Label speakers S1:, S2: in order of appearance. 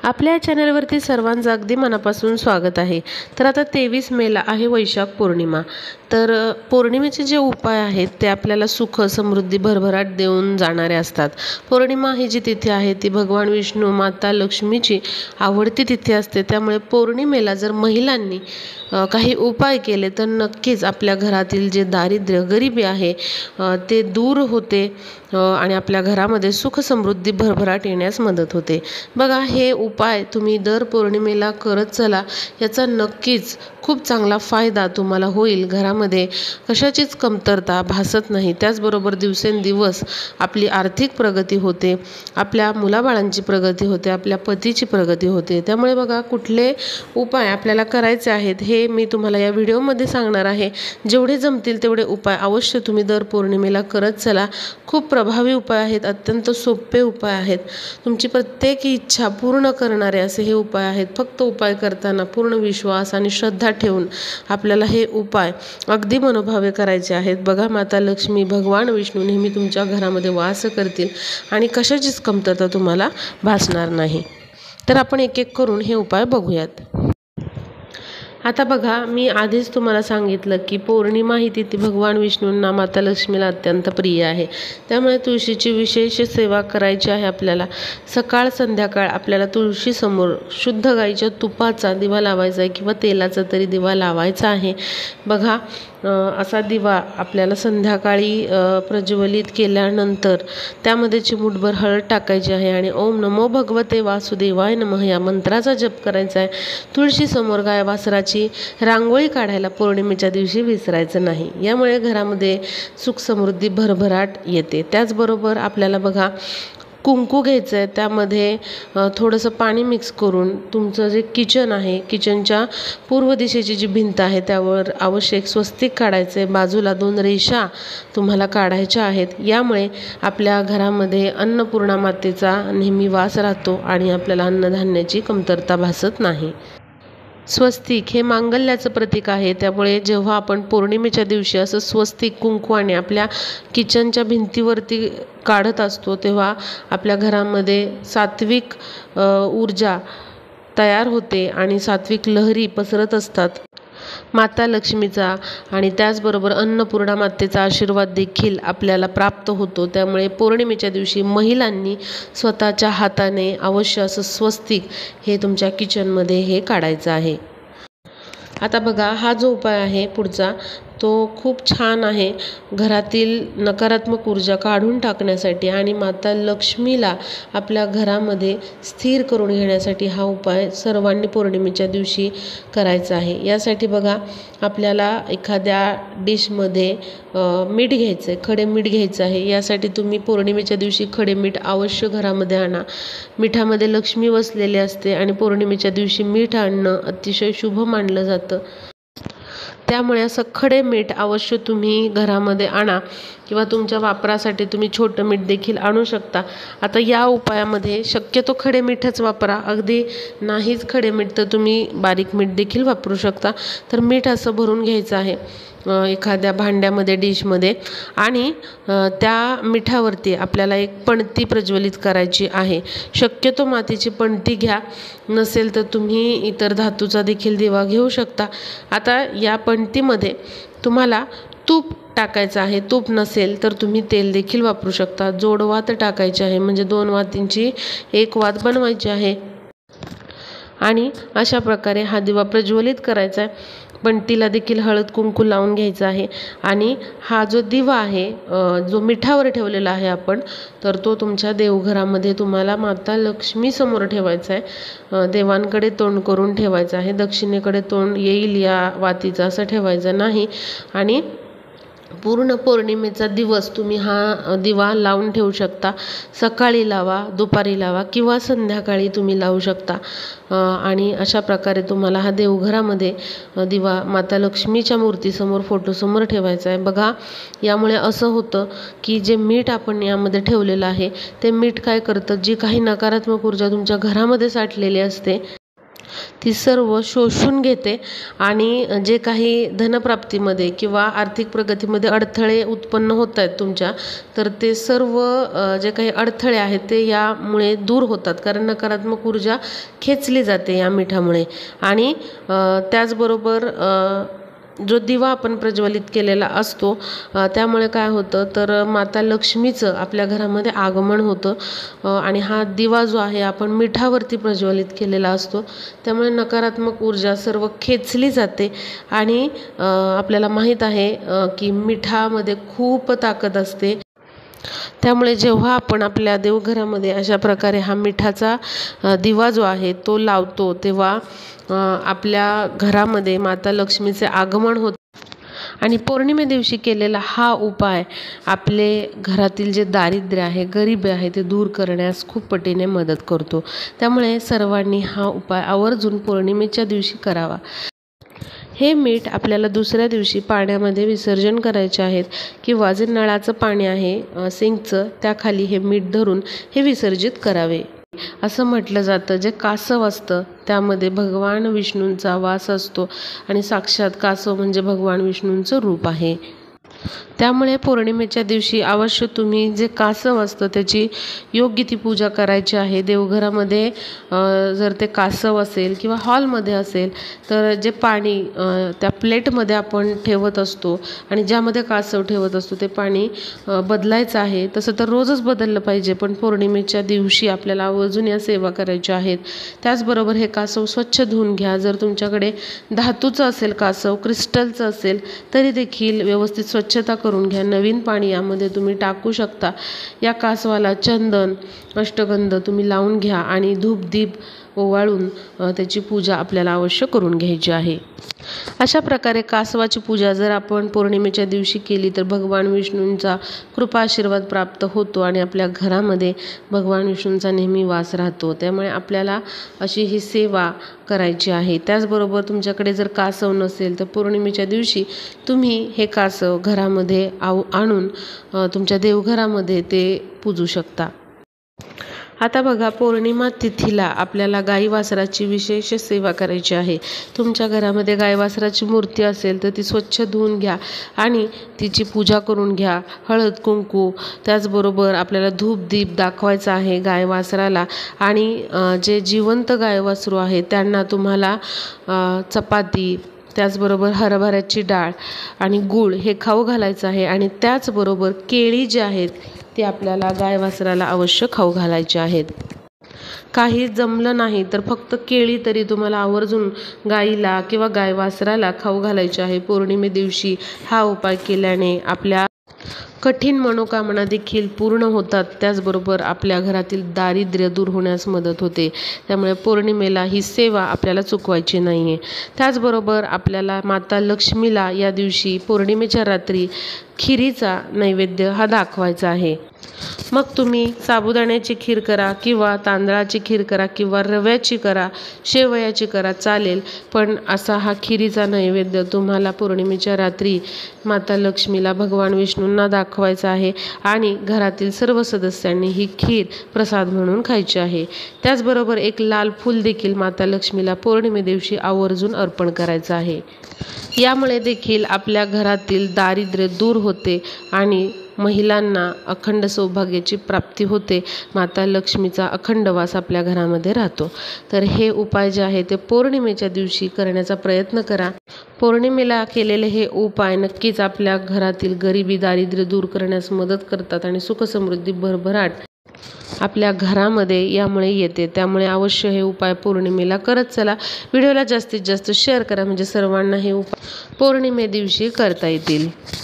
S1: आपल्या चॅनलवरती सर्वांचं अगदी मनापासून स्वागत आहे। तर आता 23 मेला आहे वैशाख पौर्णिमा। तर पौर्णिमेचे जे उपाय आहेत ते आपल्याला सुख समृद्धी भरभराट देऊन जाणारे असतात। पौर्णिमा ही जी तिथी आहे ती भगवान विष्णू माता लक्ष्मीची आवडती तिथी असते। त्यामुळे पौर्णिमेला जर महिलांनी काही उपाय केले तर नक्कीच आपल्या घरातील जे दारिद्र्य गरिबी आहे ते दूर होते आणि आपल्या घरामध्ये सुख समृद्धी भरभराट येण्यास मदत होते। बघा, हे उपाय तुम्ही दर पौर्णिमेला करत चला, याचा नक्कीच खूप चांगला फायदा तुम्हाला होईल। घरामध्ये कशाचीच कमतरता भासत नाही। त्याचबरोबर दिवसेंदिवस आपली आर्थिक प्रगती होते, आपल्या मुलाबाळांची प्रगती होते, आपल्या पतीची प्रगती होते। त्यामुळे बघा, कुठले उपाय आपल्याला करायचे आहेत हे मी तुम्हाला या व्हिडिओमध्ये सांगणार आहे। जेवढे जमतील तेवढे उपाय अवश्य तुम्ही दर पौर्णिमेला करत चला। खूप प्रभावी उपाय आहेत, अत्यंत सोपे उपाय आहेत, तुमची प्रत्येक इच्छा पूर्ण करणारे असे हे उपाय आहेत। फक्त उपाय करताना पूर्ण विश्वास आणि श्रद्धा ठेवून आपल्याला हे उपाय अगदी मनोभावे करायचे आहेत। बघा, माता लक्ष्मी भगवान विष्णू नेहमी तुमच्या घरामध्ये वास करतील आणि कशाचीच कमतरता तुम्हाला भासणार नाही। तर आपण एक एक करून हे उपाय बघूयात। आता बघा, मी आधीच तुम्हाला सांगितलं की पौर्णिमा ही तिथी भगवान विष्णूंना माता लक्ष्मीला अत्यंत प्रिय आहे। त्यामुळे तुळशीची विशेष सेवा करायची आहे आपल्याला। सकाळ संध्याकाळ आपल्याला तुळशीसमोर शुद्ध गाईच्या तुपाचा दिवा लावायचा आहे किंवा तेलाचा तरी दिवा लावायचा आहे। बघा, असा दिवा आपल्याला संध्याकाळी प्रज्वलित केल्यानंतर त्यामध्ये चिमूटभर हळद टाकायची आहे आणि ओम नमो भगवते वासुदेवाय नमः या मंत्राचा जप करायचा आहे। तुळशीसमोर गाय वासराची रांगोळी काढायला पौर्णिमेच्या दिवशी विसरायचं नाही। यामुळे घरामध्ये सुख समृद्धी भरभराट येते। त्याचबरोबर आपल्याला बघा, कुंकू घ्यायचं आहे, त्यामध्ये थोडंसं पाणी मिक्स करून तुमचं जे किचन आहे, किचनच्या पूर्व दिशेची जी भिंत आहे त्यावर आवश्यक स्वस्तिक काढायचं आहे। बाजूला 2 रेषा तुम्हाला काढायच्या आहेत। यामुळे आपल्या घरामध्ये अन्नपूर्णा मातेचा नेहमी वास राहतो आणि आपल्याला अन्नधान्याची कमतरता भासत नाही। स्वस्तिक हे मांगल्याचं प्रतीक आहे। त्यामुळे जेव्हा आपण पौर्णिमेच्या दिवशी असं स्वस्तिक कुंकवाने आपल्या किचनच्या भिंतीवरती काढत असतो तेव्हा आपल्या घरामध्ये सात्विक ऊर्जा तयार होते आणि सात्विक लहरी पसरत असतात। माता लक्ष्मीचा आणि त्याचबरोबर अन्नपूर्णा मातेचा आशीर्वाद देखील आपल्याला प्राप्त होतो। त्यामुळे पौर्णिमेच्या दिवशी महिलांनी स्वतःच्या हाताने अवश्य असं स्वस्तिक हे तुमच्या किचनमध्ये हे काढायचं आहे। आता बघा, हा जो उपाय आहे पुढचा तो खूप छान आहे घरातील नकारात्मक ऊर्जा काढून टाकण्यासाठी आणि माता लक्ष्मीला आपल्या घरामध्ये स्थिर करून घेण्यासाठी हा उपाय सर्वांनी पौर्णिमेच्या दिवशी करायचा आहे। यासाठी बघा, आपल्याला एखाद्या डिशमध्ये मीठ घ्यायचं आहे, खडे मीठ घ्यायचं आहे। यासाठी तुम्ही पौर्णिमेच्या दिवशी खडे मीठ अवश्य घरामध्ये आणा। मिठामध्ये लक्ष्मी वसलेली असते आणि पौर्णिमेच्या दिवशी मीठ आणणं अतिशय शुभ मानलं जातं। त्यामुळे असं खडे मीठ अवश्य तुम्ही घरामध्ये आणा किंवा तुमच्या वापरासाठी तुम्ही छोटं मीठ देखील आणू शकता। आता या उपायामध्ये शक्यतो खडे मीठच वापरा, अगदी नाहीच खडे मीठ तर तुम्ही बारीक मीठ देखील वापरू शकता। तर मीठ असं भरून घ्यायचं आहे एखाद्या भांड्यामध्ये, डिशमध्ये आणि त्या मिठावरती आपल्याला एक पणती प्रज्वलित करायची आहे। शक्यतो मातीची पणती घ्या, नसेल तर तुम्ही इतर धातूचा देखील दिवा घेऊ शकता। आता या पणतीमध्ये तुम्हाला तूप टाकायचं आहे। तूप नसेल तर तुम्ही तेल देखील वापरू शकता। जोडवात टाकायचे आहे, म्हणजे 2 वातींची 1 वात बनवायची आहे आणि अशा प्रकारे हा दिवा प्रज्वलित करायचा आहे। पणतीला देखील हळद कुंकू लावून घ्यायचं आहे आणि हा जो दिवा आहे जो मिठावर ठेवलेला आहे आपण, तर तो तुमच्या देवघरामध्ये तुम्हाला माता लक्ष्मी समोर ठेवायचा आहे। देवांकडे तोंड करून ठेवायचं आहे, दक्षिणेकडे तोंड येईल या वातीचं असं ठेवायचं नाही। आणि पूर्ण पौर्णिमेचा दिवस तुम्ही हा दिवा लावून ठेवू शकता। सकाळी लावा, दुपारी लावा किंवा संध्याकाळी तुम्ही लावू शकता आणि अशा प्रकारे तुम्हाला हा देवघरामध्ये दिवा माता लक्ष्मीच्या मूर्तीसमोर, फोटोसमोर ठेवायचा आहे। बघा, यामुळे असं होतं की जे मीठ आपण यामध्ये ठेवलेलं आहे ते मीठ काय करतं, जी काही नकारात्मक ऊर्जा तुमच्या घरामध्ये साठलेली असते ती सर्व शोषून घेते आणि जे काही धनप्राप्तीमध्ये किंवा आर्थिक प्रगतीमध्ये अडथळे उत्पन्न होत आहेत तुमच्या, तर ते सर्व जे काही अडथळे आहेत ते यामुळे दूर होतात, कारण नकारात्मक ऊर्जा खेचली जाते या मिठामुळे. आणि त्याचबरोबर जो दिवा आपण प्रज्वलित केलेला असतो त्यामुळे काय होतं, तर माता लक्ष्मीचं आपल्या घरामध्ये आगमन होतं. आणि हा दिवा जो आहे आपण मिठावरती प्रज्वलित केलेला असतो, त्यामुळे नकारात्मक ऊर्जा सर्व खेचली जाते. आणि आपल्याला माहीत आहे की मिठामध्ये खूप ताकद असते. त्यामुळे जेव्हा आपण आपल्या देवघरामध्ये अशा प्रकारे हा मिठाचा दिवा जो आहे तो लावतो, तेव्हा आपल्या घरामध्ये माता लक्ष्मीचे आगमन होते. आणि पौर्णिमे दिवशी केलेला हा उपाय आपले घरातील जे दारिद्र्य आहे, गरिबी आहे, ते दूर करण्यास खूप पटीने मदत करतो. त्यामुळे सर्वांनी हा उपाय आवर्जून पौर्णिमेच्या दिवशी करावा. हे मीठ आपल्याला दुसऱ्या दिवशी पाण्यामध्ये विसर्जन करायचे आहेत, किंवा जे नळाचं पाणी आहे सिंकचं त्याखाली हे मीठ धरून हे विसर्जित करावे. असं म्हटलं जातं, जे कासव असतं त्यामध्ये भगवान विष्णूंचा वास असतो आणि साक्षात कासव म्हणजे भगवान विष्णूंचं रूप आहे. त्यामुळे पौर्णिमेच्या दिवशी अवश्य तुम्ही जे कासव असतं त्याची योग्य ती पूजा करायची आहे. देवघरामध्ये जर ते कासव असेल किंवा हॉलमध्ये असेल तर जे पाणी त्या प्लेटमध्ये आपण ठेवत असतो आणि ज्यामध्ये कासव ठेवत असतो ते पाणी बदलायचं आहे. तसं तर रोजच बदललं पाहिजे, पण पौर्णिमेच्या दिवशी आपल्याला आवर्जून या सेवा करायच्या आहेत. त्याचबरोबर हे कासव स्वच्छ धुवून घ्या. जर तुमच्याकडे धातूचं असेल कासव, क्रिस्टलचं असेल तरी देखील व्यवस्थित स्वच्छता करून घ्या. नवीन पाणी यामध्ये तुम्ही टाकू शकता. या कासवाला चंदन, अष्टगंध तुम्ही लावून घ्या आणि धूप दीप ओवाळून त्याची पूजा आपल्याला अवश्य करून घ्यायची आहे. अशा प्रकारे कासवाची पूजा जर आपण पौर्णिमेच्या दिवशी केली तर भगवान विष्णूंचा कृपा आशीर्वाद प्राप्त होतो आणि आपल्या घरामध्ये भगवान विष्णूंचा नेहमी वास राहतो. त्यामुळे आपल्याला अशी ही सेवा करायची आहे. त्याचबरोबर तुमच्याकडे जर कासव नसेल तर पौर्णिमेच्या दिवशी तुम्ही हे कासव घरामध्ये आणून तुमच्या देवघरामध्ये ते पूजू शकता. आता बघा, पौर्णिमा तिथीला आपल्याला गाई वासराची विशेष सेवा करायची आहे. तुमच्या घरामध्ये गाई वासराची मूर्ती असेल तर ती स्वच्छ धुवून घ्या आणि तिची पूजा करून घ्या. हळद कुंकू, त्याचबरोबर आपल्याला धूप दीप दाखवायचा आहे गाय वासराला. आणि जे जिवंत गाय वासरू आहे त्यांना तुम्हाला चपाती, त्याचबरोबर हरभऱ्याची डाळ आणि गूळ हे खाऊ घालायचं आहे. आणि त्याचबरोबर केळी जी आहेत ते आपल्याला गाय वासराला अवश्य खाऊ घालायचे आहेत. काही जमलं नाही तर फक्त केळी तरी तुम्हाला आवर्जून गाईला किंवा गाय वासराला खाऊ घालायचे आहे. पौर्णिमे दिवशी हा उपाय केल्याने आपल्या कठीण मनोकामना देखील पूर्ण होतात. त्याचबरोबर आपल्या घरातील दारिद्र्य दूर होण्यास मदत होते. त्यामुळे पौर्णिमेला ही सेवा आपल्याला चुकवायची नाही आहे. त्याचबरोबर आपल्याला माता लक्ष्मीला या दिवशी पौर्णिमेच्या रात्री खिरीचा नैवेद्य हा दाखवायचा आहे. मग तुम्ही साबुदाण्याची खीर करा किंवा तांदळाची खीर करा किंवा रव्याची करा, शेवयाची करा, चालेल. पण असा हा खिरीचा नैवेद्य तुम्हाला पौर्णिमेच्या रात्री माता लक्ष्मीला, भगवान विष्णूंना दाखवायचा आहे आणि घरातील सर्व सदस्यांनी ही खीर प्रसाद म्हणून खायची आहे. त्याचबरोबर एक लाल फूल देखील माता लक्ष्मीला पौर्णिमे दिवशी आवर्जून अर्पण करायचं आहे. यामुळे देखील आपल्या घरातील दारिद्र्य दूर होते आणि महिलांना अखंड सौभाग्याची प्राप्ती होते. माता लक्ष्मीचा अखंड वास आपल्या घरामध्ये राहतो. तर हे उपाय जे आहे ते पौर्णिमेच्या दिवशी करण्याचा प्रयत्न करा. पौर्णिमेला केलेले हे उपाय नक्कीच आपल्या घरातील गरिबी, दारिद्र्य दूर करण्यास मदत करतात आणि सुखसमृद्धी, भरभराट आपल्या घरामध्ये यामुळे येते. त्यामुळे अवश्य हे उपाय पौर्णिमेला करत चला. व्हिडिओला जास्तीत जास्त शेअर करा म्हणजे सर्वांना हे उपाय पौर्णिमे दिवशी करता येतील.